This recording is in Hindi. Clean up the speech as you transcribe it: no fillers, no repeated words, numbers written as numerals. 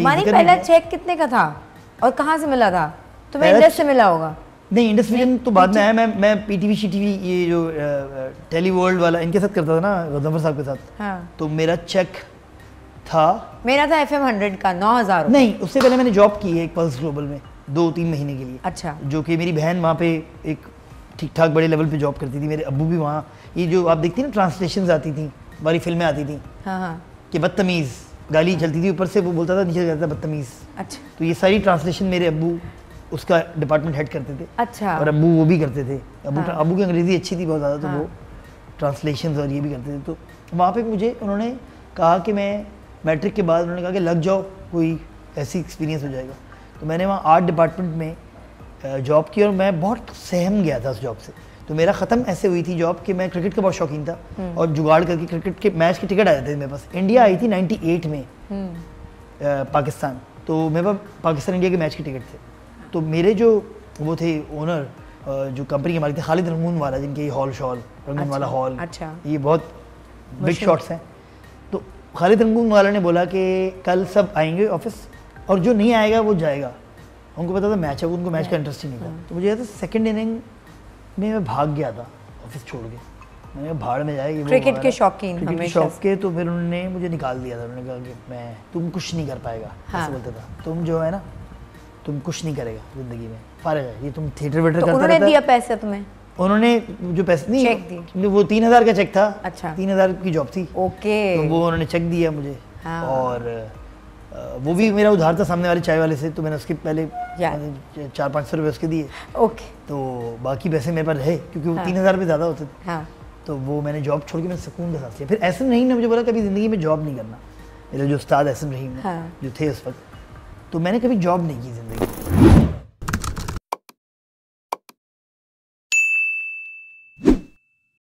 मानी पहला चेक कितने का था और कहाँ से मिला था? तुम्हें इंडस से मिला होगा? नहीं, इंडस विजन तो बाद में आया। मैं पीटीवी शीटीवी ये जो टेली वर्ल्ड वाला इनके साथ करता था ना, गजनफर साहब के साथ। हाँ। तो मेरा चेक था, मेरा था FM 100 का 9,000। नहीं, उससे पहले मैंने जॉब की है एक पल्स ग्लोबल में 2-3 महीने के लिए। अच्छा। जो कि मेरी बहन वहाँ पे एक ठीक ठाक बड़े लेवल पे जॉब करती थी, मेरे अब्बू भी वहाँ। ये जो आप देखती ना ट्रांसलेशंस आती थी, हमारी फिल्में आती थी। हाँ हाँ। कि बदतमीज़ गाली चलती थी, ऊपर से वो बोलता था, नीचे जाता था बदतमीज़। अच्छा। तो ये सारी ट्रांसलेशन मेरे अब्बू उसका डिपार्टमेंट हेड करते थे। अच्छा। और अब्बू वो भी करते थे। हाँ। अब्बू की अंग्रेज़ी अच्छी थी बहुत ज़्यादा, तो हाँ। वो ट्रांसलेशंस और ये भी करते थे। तो वहाँ पे मुझे उन्होंने कहा कि मैं मैट्रिक के बाद उन्होंने कहा कि लग जाओ, कोई ऐसी एक्सपीरियंस हो जाएगा। तो मैंने वहाँ आर्ट डिपार्टमेंट में जॉब की और मैं बहुत सहम गया था उस जॉब से। तो मेरा ख़त्म ऐसे हुई थी जॉब कि मैं क्रिकेट का बहुत शौकीन था और जुगाड़ करके क्रिकेट के मैच के टिकट आए थे मेरे पास। इंडिया आई थी 98 में पाकिस्तान, तो मेरे पास पाकिस्तान इंडिया के मैच के टिकट थे। तो मेरे जो वो थे ओनर, जो कंपनी के मालिक थे, खालिद रंगून वाला, जिनके हॉल शॉल रंगून वाला हॉल, अच्छा, ये बहुत बिग शॉट्स हैं। तो खालिद रंगून वाला ने बोला कि कल सब आएंगे ऑफिस और जो नहीं आएगा वो जाएगा। उनको पता था मैच है, उनको मैच का इंटरेस्ट ही नहीं था। तो मुझे याद है सेकंड इनिंग में मैं भाग गया था ऑफिस छोड़ के। मैंने कहा भाड़ में जाएगी, क्रिकेट के शौकीन, क्रिकेट के शौक के। तो फिर उन्होंने मुझे निकाल दिया था। उन्होंने कहा कि मैं तुम कुछ नहीं कर पाएगा, ऐसे बोलता था। तुम जो है ना, तुम कुछ नहीं करेगा जिंदगी में, फारिग है, ये तुम थिएटर वेटर करता रहता। उन्होंने दिया पैसे तुम्हें? उन्होंने जो पैसे नहीं, चेक दी, वो 3,000 का चेक था। अच्छा। 3,000 की जॉब थी। ओके। तो वो उन्होंने चेक दिया मुझे। हाँ। और वो भी मेरा उधार था सामने वाले चाय वाले से, तो मैंने उसके पहले 400-500 रुपये उसके दिए। ओके। तो बाकी पैसे मेरे पास रहे, क्योंकि वो 3,000 रुपये ज़्यादा होते थे। हाँ। तो वो मैंने जॉब छोड़ के मैंने सुकून के साथ लिया। फिर ऐसे नहीं ने मुझे बोला कभी ज़िंदगी में जॉब नहीं करना। मेरे जो उस्ताद एहसन रहीम जो थे उस वक्त, तो मैंने कभी जॉब नहीं की ज़िंदगी